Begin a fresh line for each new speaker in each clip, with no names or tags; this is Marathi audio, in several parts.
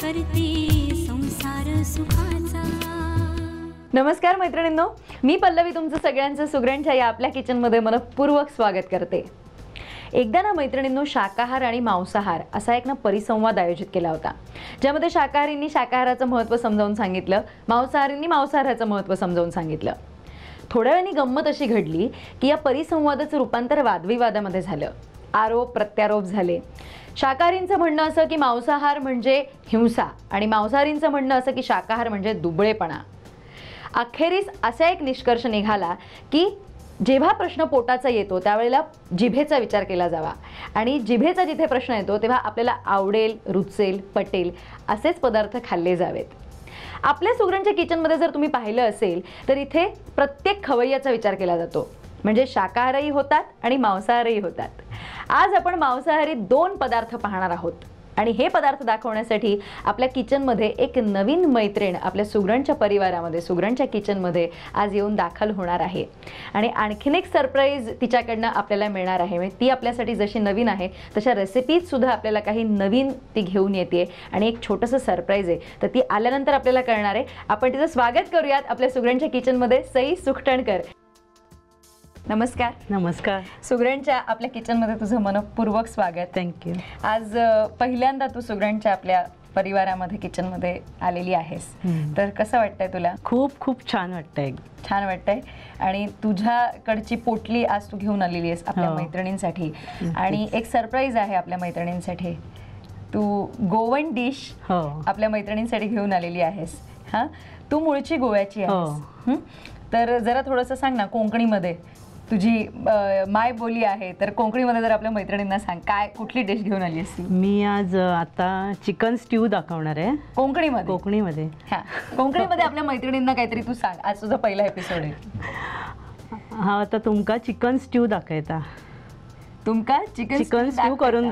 करते संसार सुखाचा।
नमस्कार मैत्रिणींनो, मी पल्लवी तुमचं सगळ्यांचं सुगरणच्या या आपल्या किचनमध्ये मनपूर्वक स्वागत करते। एकदा ना मैत्रिणींनो, शाकाहार आणि मांसाहार असा एक परिसंवाद आयोजित केला होता, ज्यामध्ये शाकाहारींनी शाकाहाराचं महत्त्व समजावून सांगितलं, मांसाहारींनी मांसाहाराचं महत्त्व समजावून सांगितलं। थोड्या वेळाने गंमत अशी घडली की या परिसंवादाचं रूपांतर वादविवादामध्ये झालं। आरोप प्रत्यारोप झाले। शाकाहारींचं म्हणणं असं की मांसाहार म्हणजे हिंसा आणि मांसाहारींचं म्हणणं असं की शाकाहार म्हणजे दुबळेपणा। अखेरीस असा एक निष्कर्ष निघाला की जेव्हा प्रश्न पोटाचा येतो त्यावेळेला जिभेचा विचार केला जावा आणि जिभेचा जिथे प्रश्न येतो तेव्हा आपल्याला आवडेल, रुचेल, पटेल असेच पदार्थ खाल्ले जावेत। आपल्या सुगरणच्या किचनमध्ये जर तुम्ही पाहिलं असेल तर इथे प्रत्येक खवय्याचा विचार केला जातो, म्हणजे शाकाहारही होतात आणि मांसाहारही होतात। आज आपण मांसाहारी 2 पदार्थ पाहणार आहोत आणि हे पदार्थ दाखवण्यासाठी आपल्या किचनमध्ये एक नवीन मैत्रीण आपल्या सुगरणच्या परिवारामध्ये, सुगरणच्या किचनमध्ये आज येऊन दाखल होणार आहे आणि आणखीन एक सरप्राईज तिच्याकडनं आपल्याला मिळणार आहे। म्हणजे ती आपल्यासाठी जशी नवीन आहे तशा रेसिपीज सुद्धा आपल्याला काही नवीन ती घेऊन येते आणि एक छोटंसं सरप्राईज आहे, तर ती आल्यानंतर आपल्याला कळणार आहे। आपण तिचं स्वागत करूयात आपल्या सुगरणच्या किचनमध्ये। सई सुखटणकर, नमस्कार।
नमस्कार।
सुगरणच्या आपल्या किचनमध्ये तुझं मनपूर्वक स्वागत।
थँक्यू।
आज पहिल्यांदा तू सुगरणच्या आपल्या परिवारामध्ये किचनमध्ये आलेली आहेस, तर कसं वाटतंय तुला?
खूप खूप छान वाटतंय।
छान वाटतंय आणि तुझ्याकडची पोटली आज तू घेऊन आलेली आहेस आपल्या मैत्रिणींसाठी आणि एक सरप्राईज आहे आपल्या मैत्रिणींसाठी। तू गोवन डिश आपल्या मैत्रिणींसाठी घेऊन आलेली आहेस। हां, तू मूळची गोव्याची आहेस, तर जरा थोडंसं सांग ना, कोकणीमध्ये तुझी माय बोली आहे, तर कोकणीमध्ये जर आपल्या मैत्रिणींना सांग, काय कुठली डिश घेऊन आली असती?
मी आज आता चिकन स्ट्यू दाखवणार आहे कोकणीमध्ये। कोकणीमध्ये
हां, कोकणीमध्ये आपल्या मैत्रिणींना काहीतरी तू सांग। आज तुझा पहिला एपिसोड आहे।
हा, आता तुमका चिकन स्ट्यू दाखयता।
तुमका चिकन
स्ट्यू करून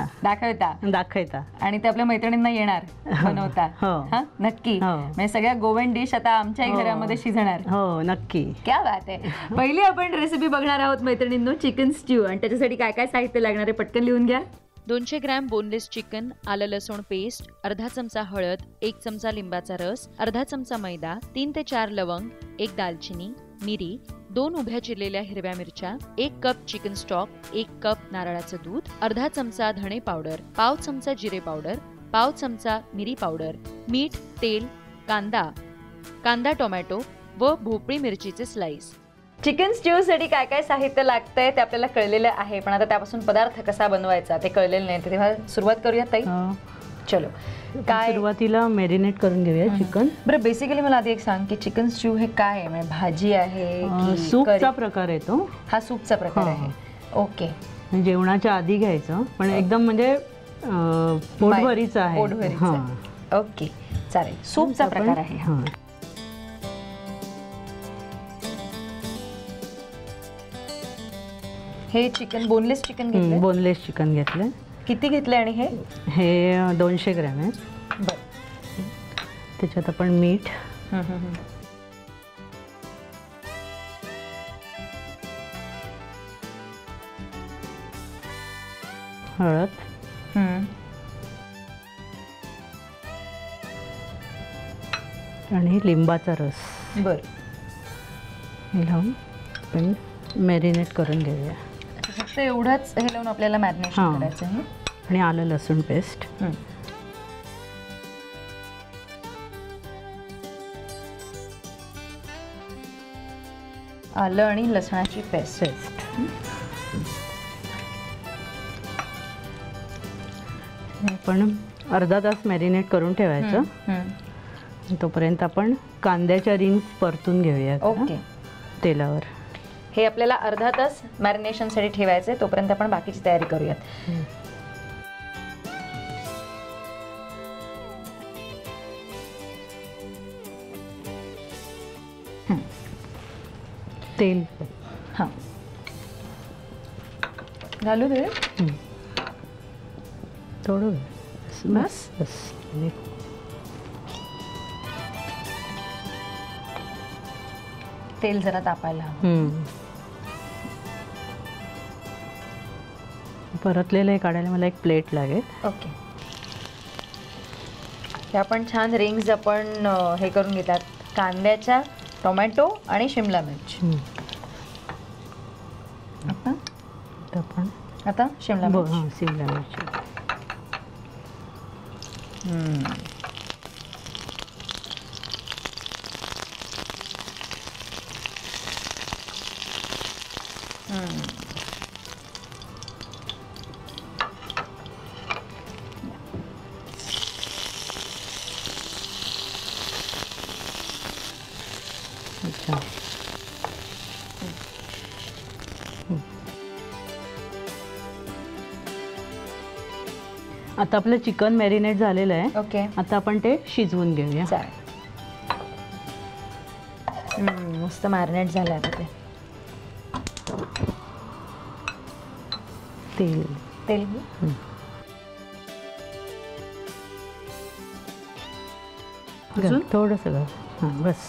दाखयता
आणि ते आपल्या मैत्रिणींना येणार बनवता? हां, नक्की। म्हणजे सगळ्या गोवन डिश आता आमच्याही घरामध्ये शिजणार।
हो, नक्की।
क्या बात आहे। पहिली आपण रेसिपी बघणार आहोत मैत्रिणींनो, चिकन स्ट्यू। आणि त्याच्यासाठी काय काय साहित्य लागणार आहे पटकन लिहून घ्या।
200 ग्रॅम बोनलेस चिकन, आलं लसूण पेस्ट, अर्धा चमचा हळद, 1 चमचा लिंबाचा रस, अर्धा चमचा मैदा, 3 ते 4 लवंग, 1 दालचिनी, मिरी, 2 उभ्या चिरलेल्या हिरव्या मिरच्या, 1 कप चिकन स्टॉक, 1 कप नारळाचं दूध, अर्धा चमचा धणे पावडर, पाव चमचा जिरे पावडर, पाव चमचा मिरी पावडर, मीठ, तेल, कांदा टोमॅटो व भोपळी मिरचीचे स्लाइस।
चिकन स्ट्यू साठी काय काय साहित्य लागतंय ते आपल्याला कळलेलं आहे, पण आता त्यापासून पदार्थ कसा बनवायचा ते कळलेलं नाही, तेव्हा सुरुवात करूया ताई। चलो, काय
सुरुवातीला मॅरिनेट करून घेऊया चिकन।
बरं, बेसिकली मला आधी एक सांग की चिकन स्ट्यू हे काय आहे? म्हणजे भाजी आहे की
सूपचा प्रकार आहे तो?
हा सूपचा प्रकार आहे। ओके,
जेवणाच्या आधी घ्यायचं, पण एकदम म्हणजे पोटभरीचं आहे।
ओके, चालेल, सूपचा प्रकार आहे। हे चिकन बोनलेस चिकन घेतलं?
बोनलेस चिकन घेतलं।
किती घेतलं? आणि
हे 200 ग्रॅम आहे।
बरं,
त्याच्यात आपण मीठ, हळद, आणि लिंबाचा रस।
बरं,
हे लावून आपण मॅरिनेट करून घेऊया।
फक्त एवढंच हे लावून आपल्याला मॅरिनेशन करायचं आहे।
आणि आलं लसूण पेस्ट,
आलं आणि लसणाची पेस्ट।
आपण अर्धा तास मॅरिनेट करून ठेवायचं। तोपर्यंत आपण कांद्याच्या रिंग्स परतून घेऊया
ओके
तेलावर।
हे आपल्याला अर्धा तास मॅरिनेशनसाठी ठेवायचं आहे, तोपर्यंत आपण बाकीची तयारी करूयात।
तेल
हां घालू दे
थोडं,
बस
बस।
तेल जरा तापायला।
परतलेलं हे काढायला मला एक प्लेट लागेल।
ओके, ह्या पण छान रिंग्स आपण हे करून घेतात कांद्याच्या, टोमॅटो आणि शिमला मिरच. आता शिमला मिरच.
शिमला मिरची. अच्छा. आता आपलं चिकन मॅरिनेट झालेलं आहे.
ओके.
आता आपण ते शिजवून घेऊया.
चालेल. मस्त मॅरिनेट झालं आता ते.
तेल
तेल
घाल, थोडंसं घाल. हां बस.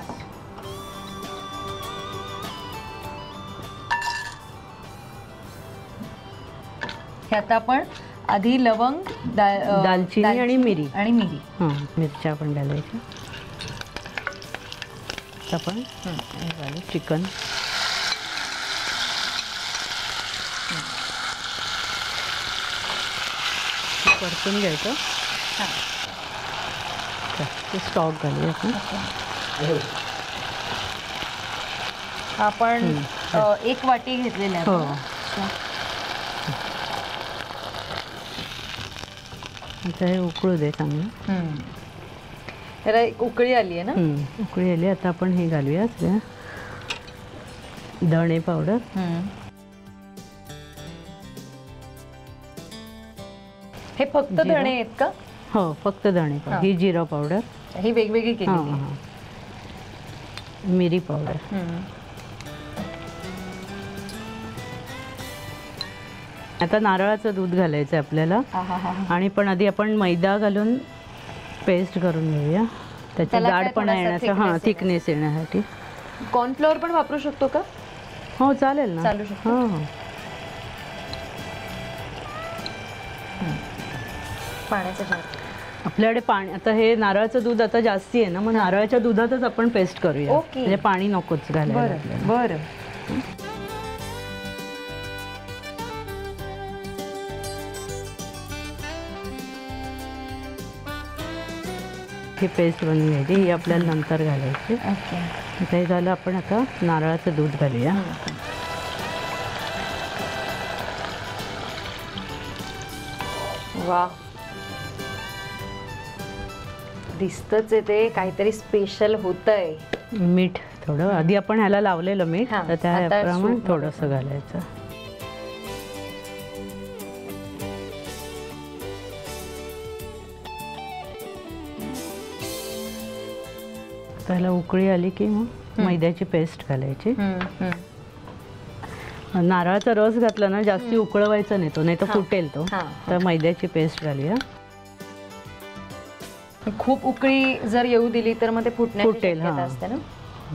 हे आता आपण आधी लवंग,
दालचिनी आणि मिरी.
हां,
मिरच्या आपण घालायच्या. आपण चिकन परतून घ्यायचं. ते स्टॉक घालूया
आपण 1 वाटी घेतलेली आहे.
हो. आता हे उकळू दे चांगलं.
त्याला एक उकळी आली आहे ना.
उकळी आली. आता आपण हे घालूया धणे पावडर.
हे फक्त धणे आहेत का?
हो, फक्त धणे पावडर. ही जिरा पावडर.
ही वेगवेगळी केलेली आहे.
मिरी पावडर. आता नारळाचं दूध घालायचं आपल्याला. आणि पण आधी आपण मैदा घालून पेस्ट करून घेऊया त्याचा जाडपणा येण्याचा. हां, थिकनेस येण्यासाठी.
कॉर्नफ्लोअर पण वापरू शकतो का?
हो चालेल ना.
चालू शकतो.
हो हो.
पाण्याचं जार
आपल्याकडे पाणी. आता हे नारळाचं दूध आता जास्ती आहे ना, मग नारळाच्या दुधातच आपण पेस्ट करूया. म्हणजे पाणी नकोच घालायला.
बरं.
ही पेस्ट बनवून घ्यायची. ही आपल्याला नंतर घालायची. आता हे झालं. आपण आता नारळाचं दूध घालूया.
वा, दिसतच आहे ते काहीतरी स्पेशल होतंय.
मीठ थोडं आधी आपण ह्याला लावलेलं मीठ, तर त्याप्रमाणे थोडंसं घालायचं. त्याला उकळी आली की मग मैद्याची पेस्ट घालायची. नारळाचा रस घातला ना, जास्ती उकळवायचा नाही तो, नाही तर फुटेल तो. तर मैद्याची पेस्ट घालूया.
खूप उकळी जर येऊ दिली तर मग ते फुटेल असते ना.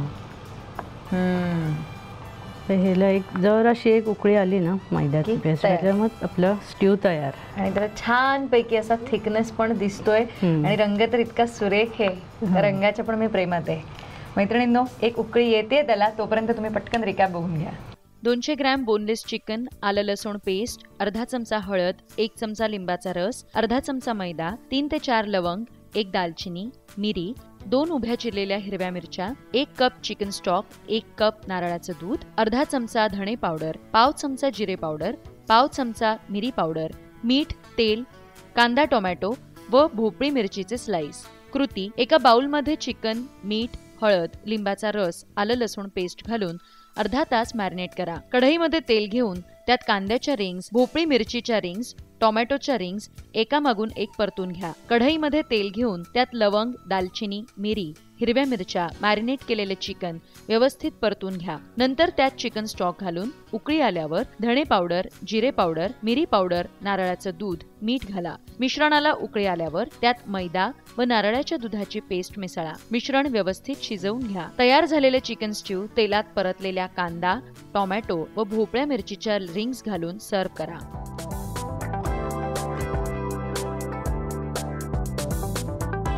तर ह्याला जराशी एक उकळी आली ना मैद्याची पेस्ट घातल्या, मग आपलं स्ट्यू तयार.
आणि त्याला छान पैकी असा थिकनेस पण दिसतोय. आणि रंग तर इतका सुरेख आहे. रंगाच्या पण मी प्रेमात आहे. मैत्रिणींनो, एक उकळी येते त्याला, तोपर्यंत तुम्ही पटकन रिकॅप बघून घ्या.
200 ग्रॅम बोनलेस चिकन, आलं लसूण पेस्ट, अर्धा चमचा हळद, 1 चमचा लिंबाचा रस, अर्धा चमचा मैदा, 3 ते 4 लवंग, 1 दालचिनी, मिरी, 2 उभ्या चिरलेल्या हिरव्या मिरच्या, 1 कप चिकन स्टॉक, 1 कप नारळाचं दूध, अर्धा चमचा धणे पावडर, पाव चमचा जिरे पावडर, पाव चमचा मिरी पावडर, मीठ, तेल, कांदा, टोमॅटो व भोपळी मिरचीचे स्लाइस. कृती: एका बाउलमध्ये चिकन, मीठ, हळद, लिंबाचा रस, आलं लसूण पेस्ट घालून अर्धा तास मॅरिनेट करा. कढईमध्ये तेल घेऊन त्यात कांद्याच्या रिंग्स, भोपळी मिरचीच्या रिंग्स, टोमॅटोच्या रिंग्स एकामागून एक परतून घ्या. कढईमध्ये तेल घेऊन त्यात लवंग, दालचिनी, मिरी, हिरव्या मिरच्या, मॅरिनेट केलेले चिकन व्यवस्थित परतून घ्या. नंतर त्यात चिकन स्टॉक घालून उकळी आल्यावर धणे पावडर, जिरे पावडर, मिरी पावडर, नारळाचं दूध, मीठ घाला. मिश्रणाला उकळी आल्यावर त्यात मैदा व नारळाच्या दुधाची पेस्ट मिसळा. मिश्रण व्यवस्थित शिजवून घ्या. तयार झालेले चिकन स्ट्यू तेलात परतलेल्या कांदा, टोमॅटो व भोपळ्या मिरचीच्या रिंग्स घालून सर्व्ह करा.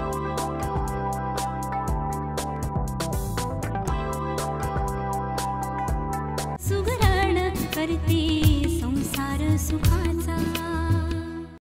करते संसार सुखाचा.